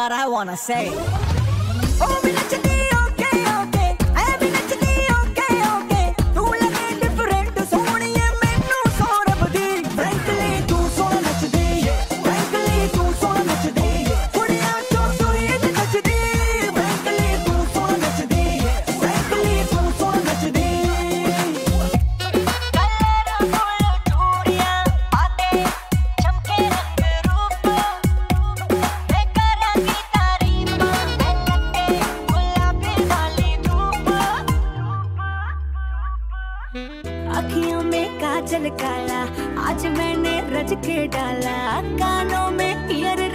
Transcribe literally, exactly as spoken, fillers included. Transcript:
what I wanna say. Oh, we let you be okay, okay. I be let you be okay, okay. तू लगे different, सोनिए मैनू सौरभ दी. Frankly, तू सोना नचदी. Frankly, तू सोना नचदी. कुड़ियां चो सुई ते नचदी. Frankly, तू सोना नचदी. Frankly, तू सोना नचदी. अखियों में काजल काला आज मैंने रच के डाला, कानों में ईयर